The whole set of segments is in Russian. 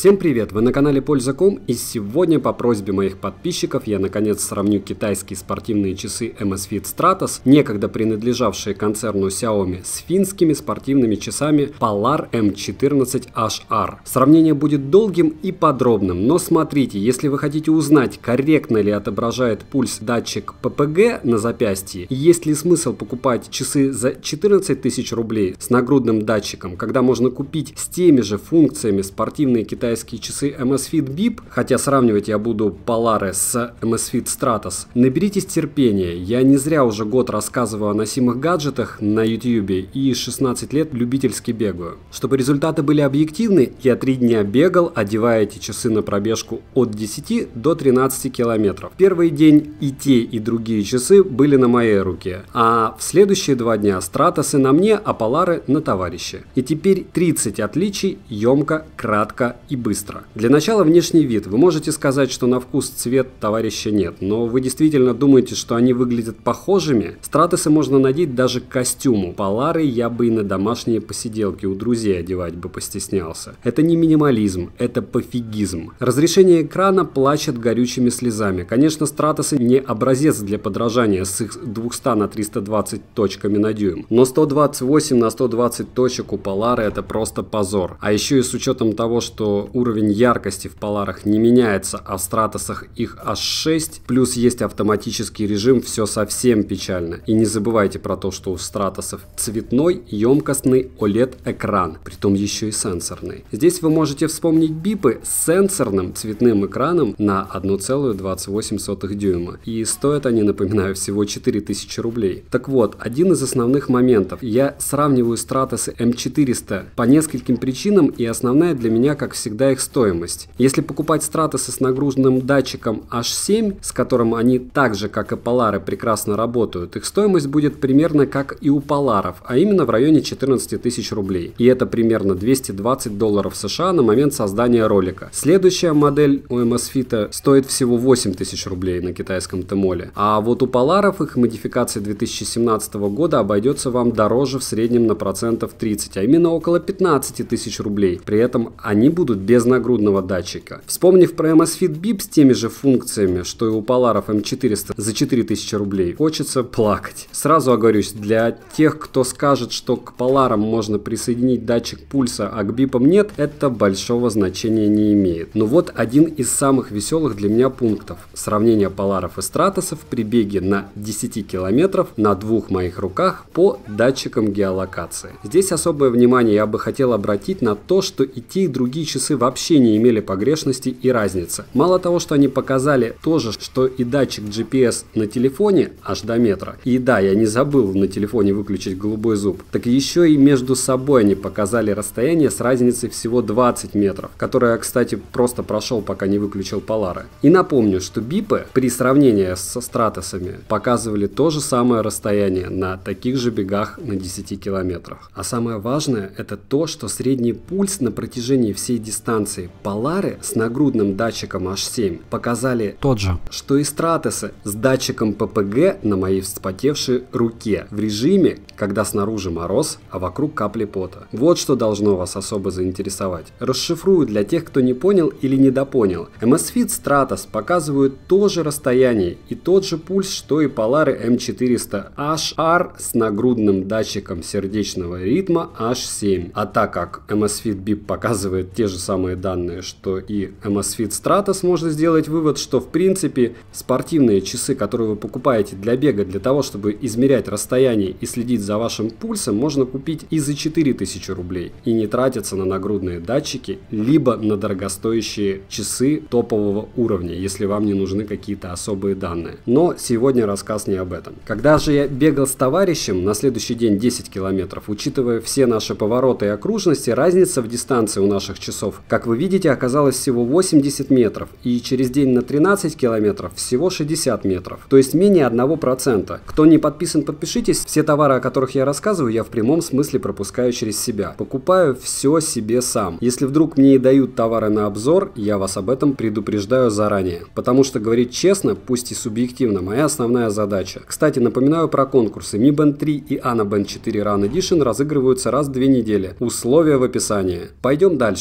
Всем привет! Вы на канале Польза.ком, и сегодня по просьбе моих подписчиков я наконец сравню китайские спортивные часы Amazfit Stratos, некогда принадлежавшие концерну Xiaomi, с финскими спортивными часами Polar M14HR. Сравнение будет долгим и подробным, но смотрите, если вы хотите узнать, корректно ли отображает пульс датчик ППГ на запястье, и есть ли смысл покупать часы за 14 тысяч рублей с нагрудным датчиком, когда можно купить с теми же функциями спортивные китайские часы Amazfit Bip, хотя сравнивать я буду Polar с Amazfit Stratos, наберитесь терпения. Я не зря уже год рассказываю о носимых гаджетах на YouTube и 16 лет любительски бегаю. Чтобы результаты были объективны, я 3 дня бегал, одевая эти часы на пробежку от 10 до 13 километров. Первый день и те, и другие часы были на моей руке, а в следующие 2 дня Стратосы на мне, а Polar на товарище. И теперь 30 отличий, емко, кратко и быстро. Для начала внешний вид. Вы можете сказать, что на вкус цвет товарища нет, но вы действительно думаете, что они выглядят похожими? Стратосы можно надеть даже к костюму. Полары я бы и на домашние посиделки у друзей одевать бы постеснялся. Это не минимализм, это пофигизм. Разрешение экрана плачет горючими слезами. Конечно, Стратосы не образец для подражания с их 200 на 320 точками на дюйм, но 128 на 120 точек у Polar это просто позор. А еще и с учетом того, что уровень яркости в Поларах не меняется, а в Стратосах их аж 6, плюс есть автоматический режим, все совсем печально. И не забывайте про то, что у Стратосов цветной, емкостный OLED-экран, притом еще и сенсорный. Здесь вы можете вспомнить бипы с сенсорным цветным экраном на 1,28 дюйма. И стоят они, напоминаю, всего 4000 рублей. Так вот, один из основных моментов. Я сравниваю Стратосы M400 по нескольким причинам, и основная для меня, как всегда, их стоимость. Если покупать Стратосы с нагруженным датчиком H7, с которым они так же, как и Polar, прекрасно работают, их стоимость будет примерно как и у Поларов, а именно в районе 14 тысяч рублей. И это примерно $220 США на момент создания ролика. Следующая модель у Amazfit стоит всего 8 тысяч рублей на китайском Тмоле. А вот у Поларов их модификация 2017 года обойдется вам дороже в среднем на процентов 30, а именно около 15 тысяч рублей. При этом они будут без нагрудного датчика. Вспомнив про Amazfit Bip с теми же функциями, что и у Polarов M400 за 4000 рублей, хочется плакать. Сразу оговорюсь, для тех, кто скажет, что к Polarам можно присоединить датчик пульса, а к бипам нет, это большого значения не имеет. Но вот один из самых веселых для меня пунктов. Сравнение Поларов и Стратосов при беге на 10 километров на 2 моих руках по датчикам геолокации. Здесь особое внимание я бы хотел обратить на то, что и те, и другие часы вообще не имели погрешности и разницы. Мало того, что они показали то же, что и датчик GPS на телефоне аж до метра. И да, я не забыл на телефоне выключить голубой зуб. Так еще и между собой они показали расстояние с разницей всего 20 метров, которое я, кстати, просто прошел, пока не выключил Polar. И напомню, что бипы при сравнении со Стратосами показывали то же самое расстояние на таких же бегах на 10 километрах. А самое важное это то, что средний пульс на протяжении всей дистанции Полары с нагрудным датчиком H7 показали тот же, что и Стратосы с датчиком ППГ на моей вспотевшей руке в режиме, когда снаружи мороз, а вокруг капли пота. Вот что должно вас особо заинтересовать. Расшифрую для тех, кто не понял или недопонял. Amazfit Stratos показывают то же расстояние и тот же пульс, что и Polar M400HR с нагрудным датчиком сердечного ритма H7. А так как Amazfit Bip показывает те же самые данные, что и Amazfit Stratos, можно сделать вывод, что в принципе спортивные часы, которые вы покупаете для бега, для того, чтобы измерять расстояние и следить за вашим пульсом, можно купить и за 4000 рублей и не тратиться на нагрудные датчики, либо на дорогостоящие часы топового уровня, если вам не нужны какие-то особые данные. Но сегодня рассказ не об этом. Когда же я бегал с товарищем на следующий день 10 километров, учитывая все наши повороты и окружности, разница в дистанции у наших часов, как вы видите, оказалась всего 80 метров, и через день на 13 километров всего 60 метров, то есть менее 1%. Кто не подписан, подпишитесь. Все товары, о которых я рассказываю, я в прямом смысле пропускаю через себя. Покупаю все себе сам. Если вдруг мне и дают товары на обзор, я вас об этом предупреждаю заранее. Потому что говорить честно, пусть и субъективно, моя основная задача. Кстати, напоминаю про конкурсы. Mi Band 3 и Ana Band 4 Run Edition разыгрываются раз в 2 недели. Условия в описании. Пойдем дальше. Материал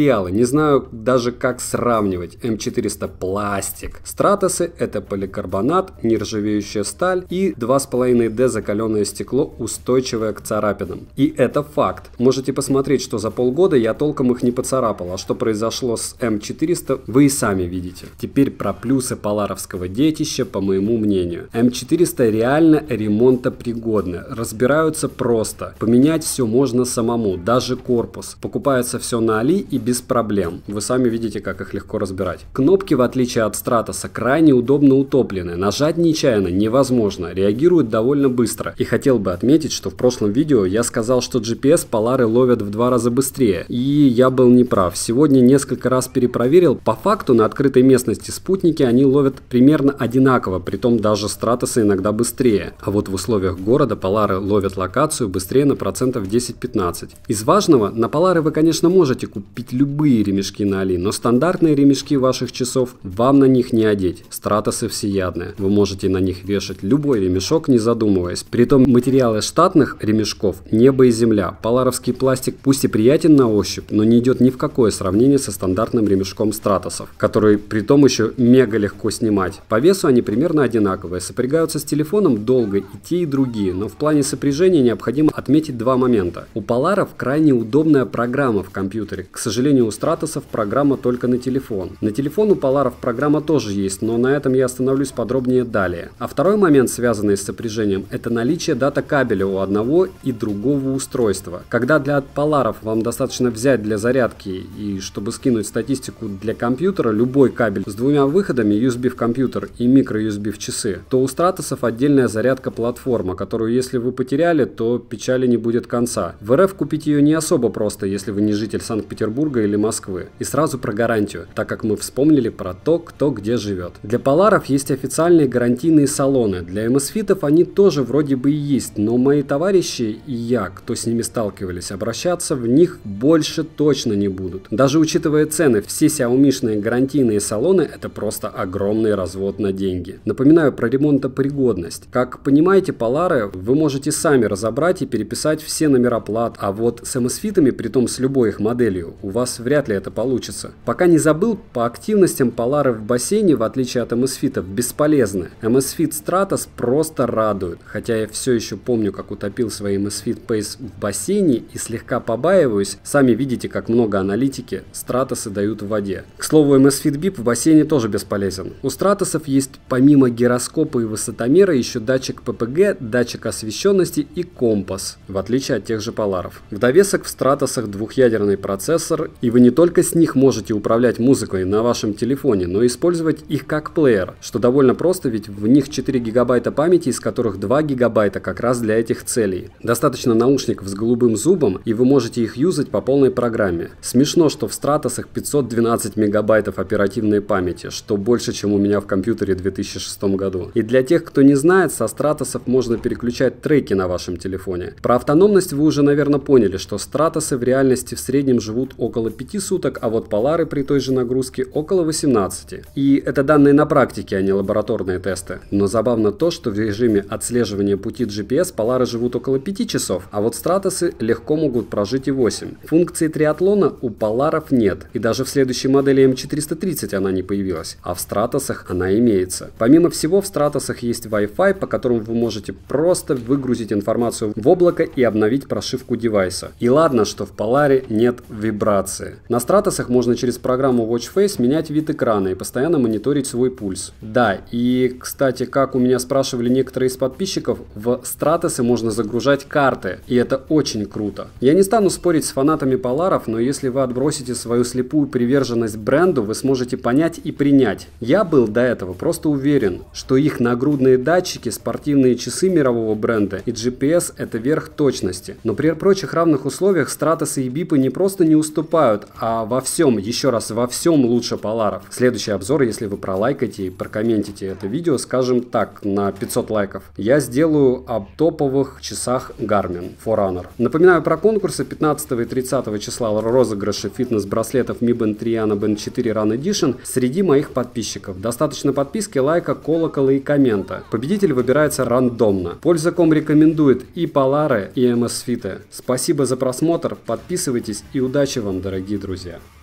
материалы, не знаю даже как сравнивать. М400 пластик. Стратосы это поликарбонат, нержавеющая сталь и 2,5D закаленное стекло, устойчивое к царапинам. И это факт. Можете посмотреть, что за полгода я толком их не поцарапал, а что произошло с М400 вы и сами видите. Теперь про плюсы поларовского детища, по моему мнению. М400 реально ремонтопригодны, разбираются просто. Поменять все можно самому, даже корпус. Покупается все на Али и без проблем. Вы сами видите, как их легко разбирать. Кнопки, в отличие от Стратоса, крайне удобно утоплены. Нажать нечаянно невозможно, реагируют довольно быстро. И хотел бы отметить, что в прошлом видео я сказал, что GPS полары ловят в 2 раза быстрее. И я был неправ. Сегодня несколько раз перепроверил. По факту на открытой местности спутники они ловят примерно одинаково, притом даже Стратосы иногда быстрее. А вот в условиях города полары ловят локацию быстрее на процентов 10-15. Из важного, на полары вы, конечно, можете купить любые ремешки на Али, но стандартные ремешки ваших часов вам на них не одеть. Стратосы всеядные. Вы можете на них вешать любой ремешок, не задумываясь. Притом материалы штатных ремешков небо и земля. Поларовский пластик пусть и приятен на ощупь, но не идет ни в какое сравнение со стандартным ремешком Стратосов, который притом еще мега легко снимать. По весу они примерно одинаковые, сопрягаются с телефоном долго и те, и другие, но в плане сопряжения необходимо отметить два момента. У поларов крайне удобная программа в компьютере. К сожалению, у Стратосов программа только на телефон. На телефон у поларов программа тоже есть, но на этом я остановлюсь подробнее далее. А второй момент, связанный с сопряжением, это наличие дата-кабеля у одного и другого устройства. Когда для поларов вам достаточно взять для зарядки и чтобы скинуть статистику для компьютера любой кабель с двумя выходами, USB в компьютер и micro-USB в часы, то у Стратосов отдельная зарядка-платформа, которую если вы потеряли, то печали не будет конца. В РФ купить ее не особо просто, если вы не житель Санкт-Петербурга или Москвы. И сразу про гарантию, так как мы вспомнили про то, кто где живет. Для поларов есть официальные гарантийные салоны. Для MSFIT они тоже вроде бы и есть, но мои товарищи и я, кто с ними сталкивались, обращаться в них больше точно не будут. Даже учитывая цены, все Xiaomi-шные гарантийные салоны это просто огромный развод на деньги. Напоминаю про ремонтопригодность. Как понимаете, полары вы можете сами разобрать и переписать все номера плат, а вот с MSFIT, притом с любой их моделью, у вас вряд ли это получится. Пока не забыл, по активностям полары в бассейне, в отличие от MSFIT, бесполезны. MSFIT Stratos просто радует, хотя я все еще помню, как утопил свои MSFIT Pace в бассейне и слегка побаиваюсь, сами видите, как много аналитики Стратосы дают в воде. К слову, MSFIT Bip в бассейне тоже бесполезен. У Стратосов есть помимо гироскопа и высотомера еще датчик ППГ, датчик освещенности и компас, в отличие от тех же поларов. В довесок в Стратосах двухъядерный процессор, и вы не только с них можете управлять музыкой на вашем телефоне, но и использовать их как плеер, что довольно просто, ведь в них 4 гигабайта памяти, из которых 2 гигабайта как раз для этих целей. Достаточно наушников с голубым зубом, и вы можете их юзать по полной программе. Смешно, что в Стратосах 512 мегабайтов оперативной памяти, что больше, чем у меня в компьютере в 2006 году. И для тех, кто не знает, со Стратосов можно переключать треки на вашем телефоне. Про автономность вы уже, наверное, поняли, что Стратосы в реальности в среднем живут около 5 суток, а вот полары при той же нагрузке около 18. И это данные на практике, а не лабораторные тесты. Но забавно то, что в режиме отслеживания пути GPS полары живут около 5 часов, а вот Стратосы легко могут прожить и 8. Функции триатлона у поларов нет, и даже в следующей модели M430 она не появилась, а в Стратосах она имеется. Помимо всего, в Стратосах есть Wi-Fi, по которому вы можете просто выгрузить информацию в облако и обновить прошивку девайса. И ладно, что в поларе нет вибрации. На Стратосах можно через программу Watch Face менять вид экрана и постоянно мониторить свой пульс. Да, и, кстати, как у меня спрашивали некоторые из подписчиков, в Стратосы можно загружать карты, и это очень круто. Я не стану спорить с фанатами поларов, но если вы отбросите свою слепую приверженность бренду, вы сможете понять и принять. Я был до этого просто уверен, что их нагрудные датчики, спортивные часы мирового бренда и GPS это верх точности. Но при прочих равных условиях Стратосы и Бипы не просто не уступают, а во всем, еще раз, во всем лучше поларов. Следующий обзор, если вы пролайкаете и прокомментите это видео, скажем так, на 500 лайков, я сделаю об топовых часах Garmin Forerunner. Напоминаю про конкурсы 15 и 30 числа розыгрыши фитнес-браслетов Mi Band 3 Nano Band 4 Run Edition среди моих подписчиков. Достаточно подписки, лайка, колокола и коммента. Победитель выбирается рандомно. Польза.com рекомендует и полары, и MSFIT. Спасибо за просмотр, подписывайтесь и удачи вам, дорогие друзья.